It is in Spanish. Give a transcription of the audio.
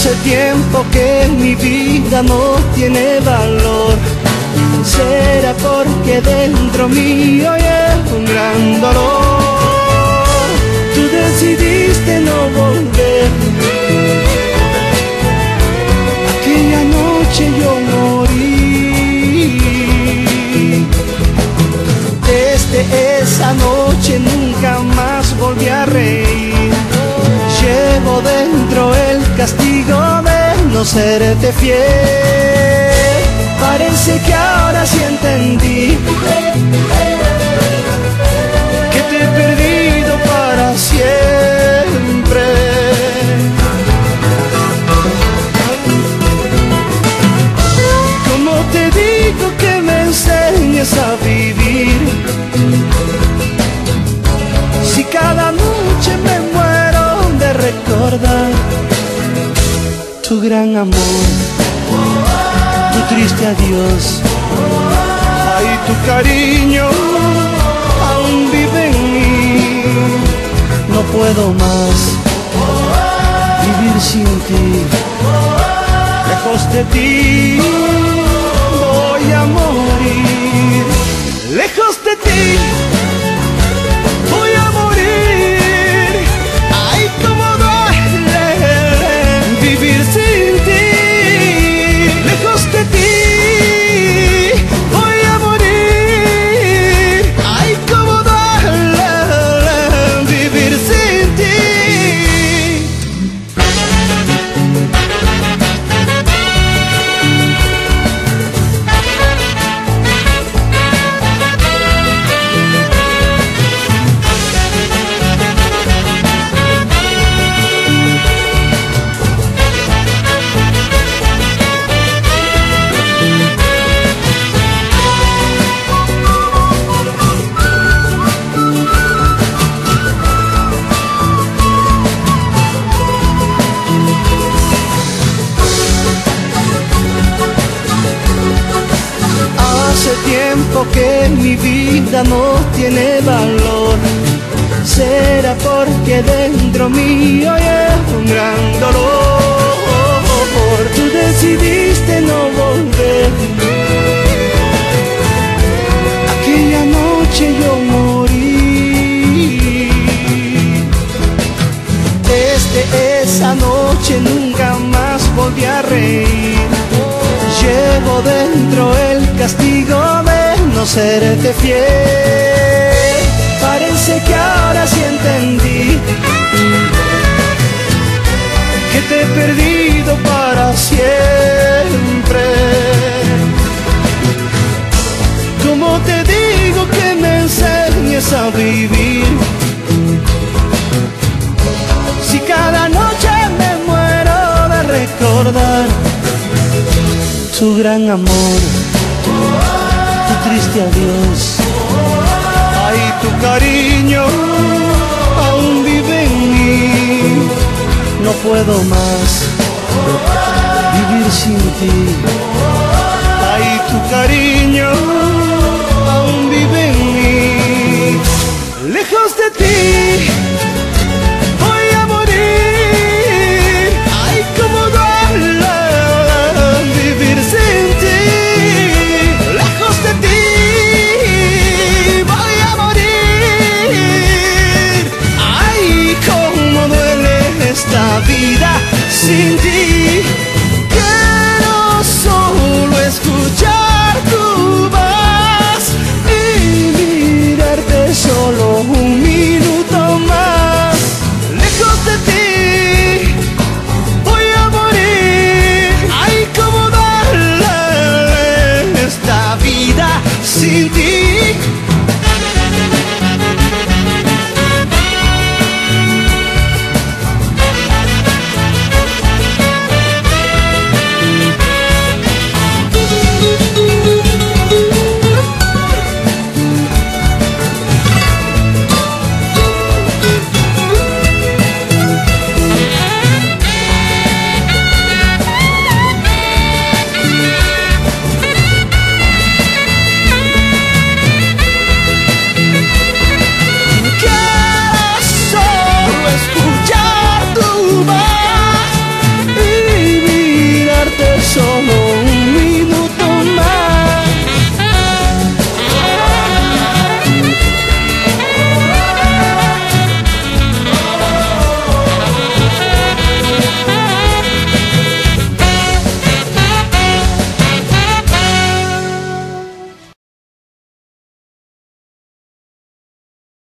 Hace tiempo que mi vida no tiene valor. Será porque dentro mío hay un gran dolor. Tú decidiste no volver. Aquella noche yo morí. Desde esa noche nunca más volví a reír. Llevo dentro el castigo de no serte fiel. Parece que ahora sí entendí que te he perdido para siempre. ¿Cómo te digo que me enseñes a vivir? Si cada noche me muero de recordar tu gran amor, tu triste adiós. Ay, tu cariño aún vive en mí. No puedo más vivir sin ti. Lejos de ti voy a morir. Lejos de ti voy a morir. Ay, cómo duele vivir sin ti. Lejos de ti voy a morir. Ay, cómo duele vivir sin ti. Hace tiempo que mi vida no tiene valor. Será porque dentro mío hay un gran dolor. Tú decidiste no volver. Aquella noche yo morí. Desde esa noche nunca más volví a reír. Llevo dentro el castigo de no serte fiel. Parece que ahora sí entendí que te he perdido para siempre. ¿Cómo te digo que me enseñes a vivir? Si cada noche me muero de recordar tu gran amor, tu triste adiós. Ay, tu cariño aún vive en mí. No puedo más vivir sin ti. Ay, tu cariño aún vive en mí. Lejos de ti voy a morir. Ay, cómo duele vivir sin ti. Lejos de ti voy a morir. Ay, cómo duele esta vida sin ti.